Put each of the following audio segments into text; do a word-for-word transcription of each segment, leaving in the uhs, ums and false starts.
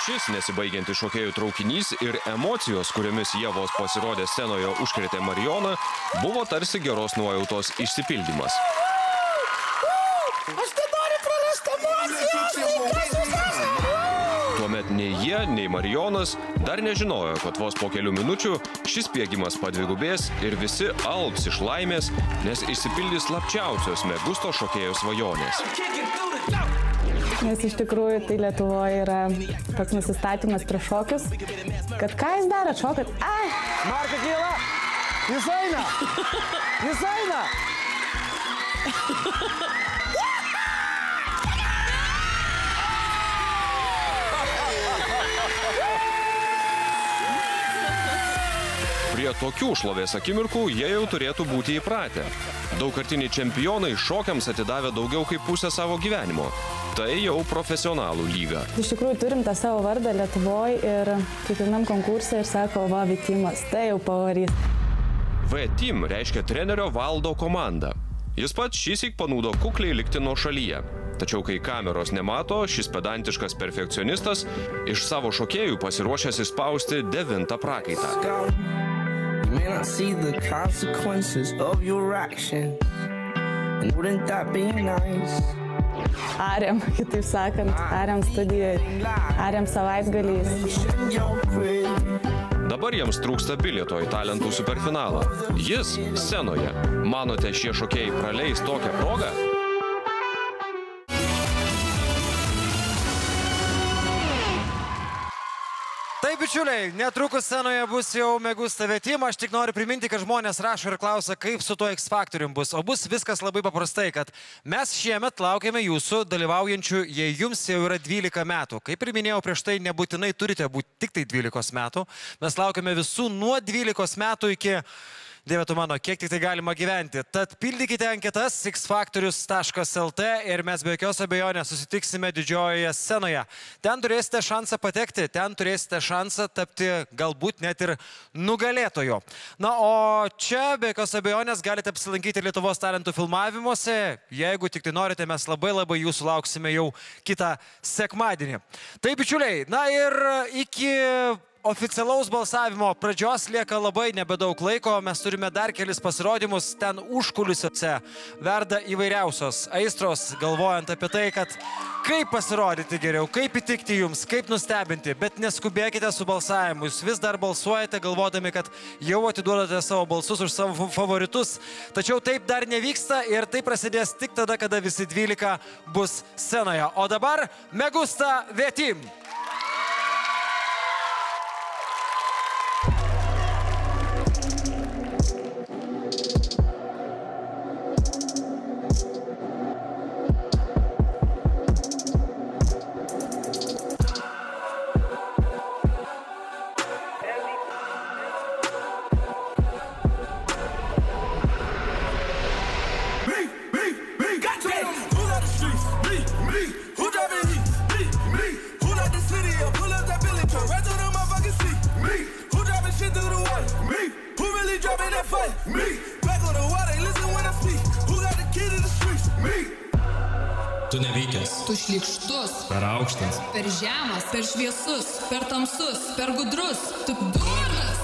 Šis nesibaigiantis šokėjų traukinys ir emocijos, kuriomis jie vos pasirodė scenoje užkrėtė Marijoną, buvo tarsi geros nuojautos išsipildymas. Aš nenoriu prarasti emocijos! Tuomet nei jie, nei Marijonas dar nežinojo, kad vos po kelių minučių šis spiegimas padvigubės ir visi alps iš laimės, nes išsipildys slapčiausios Megusto šokėjų svajonės. Nes iš tikrųjų tai Lietuvoje yra toks nusistatymas prieš šokius, kad ką jūs darot, šokat? Ai! Marka kyla! Jis eina! Jis eina! Prie tokių šlovės akimirkų jie jau turėtų būti įpratę. Daugkartiniai čempionai šokiams atidavė daugiau kaip pusę savo gyvenimo. Tai jau profesionalų lyga. Iš tikrųjų turim tą savo vardą Lietuvoje ir kiekvienam konkursui ir sako, va, V-Teamas, tai jau pavarys. V-Team reiškia trenerio Valdo komanda. Jis pats šįsyk panūdo kukliai likti nuo šalyje. Tačiau kai kameros nemato, šis pedantiškas perfekcionistas iš savo šokėjų pasiruošęs išspausti devintą prakaitą. May not see the consequences of your action. And wouldn't that be nice? Ariam, kitaip sakant, ariam studijoje, ariam savaitgaliais. Dabar jiems trūksta bilieto į talentų superfinalą. Jis scenoje. Manote, šie šokėjai praleis tokią progą? Taip, bičiuliai, netrukus scenoje bus jau Megusta V-Team. Aš tik noriu priminti, kad žmonės rašo ir klausia, kaip su tuo X-Faktorium bus. O bus viskas labai paprastai, kad mes šiemet laukiame jūsų dalyvaujančių, jei jums jau yra dvylika metų. Kaip ir minėjau prieš tai, nebūtinai turite būti tik tai dvylikos metų. Mes laukiame visų nuo dvylikos metų iki... Dieve tu mano, kiek tik tai galima gyventi. Tad pildykite anketas x faktorius taškas el t ir mes be jokios abejonės susitiksime didžiojoje scenoje. Ten turėsite šansą patekti, ten turėsite šansą tapti galbūt net ir nugalėtojo. Na, o čia be jokios abejonės galite apsilankyti Lietuvos talentų filmavimuose. Jeigu tik tai norite, mes labai labai jūsų lauksime jau kitą sekmadienį. Taip, bičiuliai, na ir iki... oficialaus balsavimo pradžios lieka labai nebedaug laiko, mes turime dar kelis pasirodymus, ten užkulisiuose verda įvairiausios aistros, galvojant apie tai, kad kaip pasirodyti geriau, kaip įtikti jums, kaip nustebinti, bet neskubėkite su balsavimu, jūs vis dar balsuojate galvodami, kad jau atiduodate savo balsus už savo favoritus, tačiau taip dar nevyksta ir tai prasidės tik tada, kada visi dvylika bus scenoje. O dabar Megusta V-Team. Tu nevykęs. Tu šlykštus. Per aukštas. Per žemas. Per šviesus. Per tamsus. Per gudrus. Tu durnas.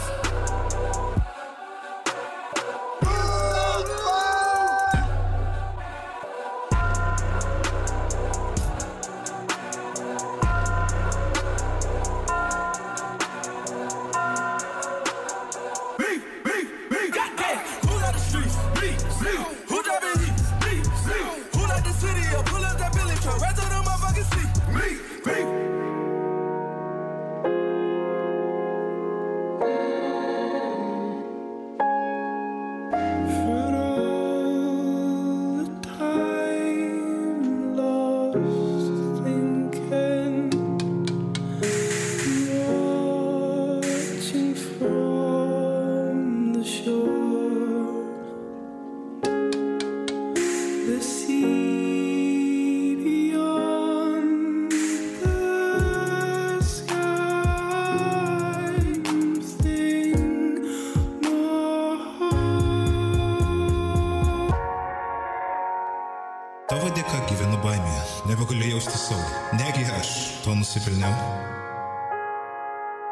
Tavo dėka gyvenu baimėje, nebegaliu jausti saugiai. Negi aš to nusipelniau.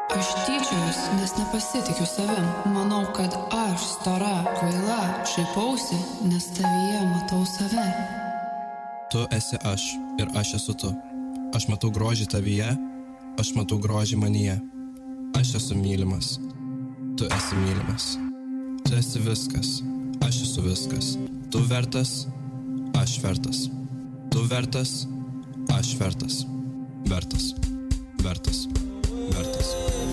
Aš tyčiuojuosi, nes nepasitikiu savim. Manau, kad aš stora, kvaila, šaipausi, nes tavyje matau save. Tu esi aš ir aš esu tu. Aš matau grožį tavyje, aš matau grožį manyje. Aš esu mylimas, tu esi mylimas. Tu esi viskas, aš esu viskas. Tu vertas, aš vertas. Tu vertas, aš vertas. Vertas, vertas, vertas.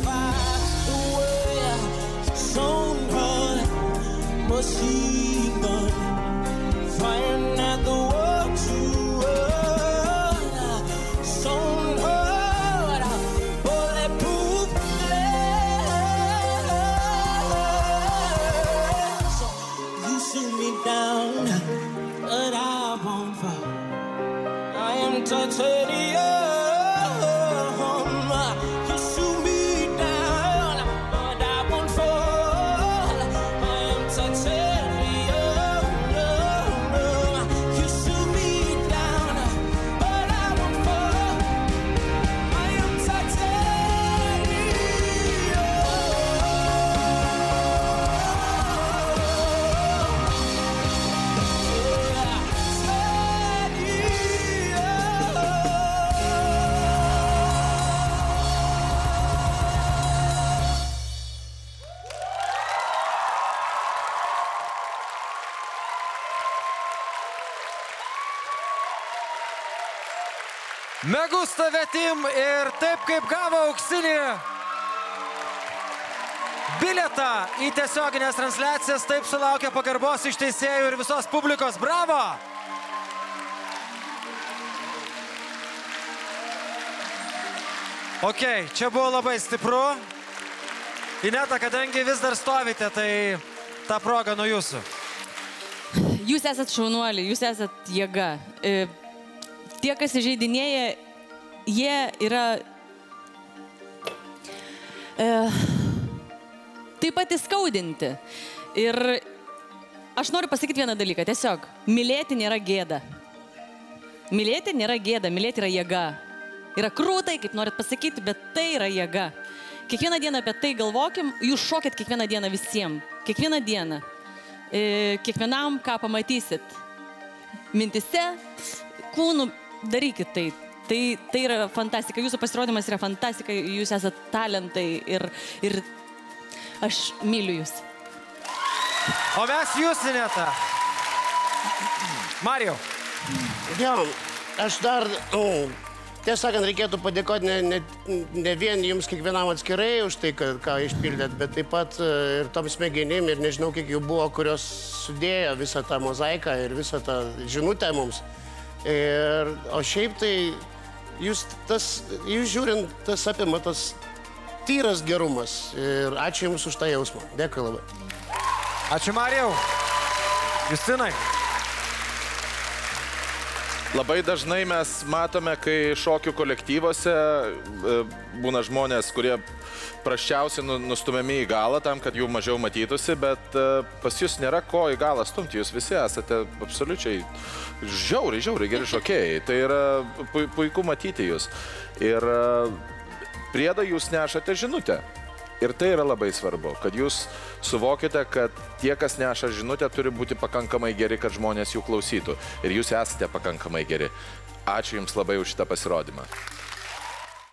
Me gusta Vetim ir taip kaip gavo auksinį bilietą į tiesioginės transliacijas, taip sulaukė pagarbos iš teisėjų ir visos publikos. Bravo! Ok, čia buvo labai stipru. Ineta, kadangi vis dar stovite, tai ta proga nuo jūsų. Jūs esat šaunuoliai, jūs esat jėga. Tie, kas įžeidinėja, jie yra e, taip pat įskaudinti. Ir aš noriu pasakyti vieną dalyką. Tiesiog, mylėti nėra gėda. Mylėti nėra gėda, mylėti yra jėga. Yra krūtai, kaip norit pasakyti, bet tai yra jėga. Kiekvieną dieną apie tai galvokim, jūs šokit kiekvieną dieną visiems. Kiekvieną dieną. E, kiekvienam, ką pamatysit. Mintise, kūnų. Darykit tai. Tai, tai yra fantastika. Jūsų pasirodymas yra fantastika. Jūs esat talentai ir, ir aš myliu jūs. O mes jūs, Ineta. Marijau. Jo, aš dar, oh, tiesą sakant, reikėtų padėkoti ne, ne, ne vien jums kiekvienam atskirai už tai, ką, ką išpildėt, bet taip pat ir tom smegenim, ir nežinau, kiek jų buvo, kurios sudėjo visą tą mozaiką ir visą tą žinutę mums. Ir, o šiaip tai jūs, tas, jūs žiūrint, tas apima tas tyras gerumas. Ir ačiū jums už tą jausmą. Dėkui labai. Ačiū, Marijau. Justinai. Labai dažnai mes matome, kai šokių kolektyvuose būna žmonės, kurie prasčiausiai nustumiami į galą tam, kad jų mažiau matytųsi, bet pas jūs nėra ko į galą stumti. Jūs visi esate absoliučiai žiauriai, žiauriai geri šokėjai. Tai yra puiku matyti jūs. Ir priedą jūs nešate žinutę. Ir tai yra labai svarbu, kad jūs suvokite, kad tie, kas neša žinutę, turi būti pakankamai geri, kad žmonės jų klausytų. Ir jūs esate pakankamai geri. Ačiū jums labai už šitą pasirodymą.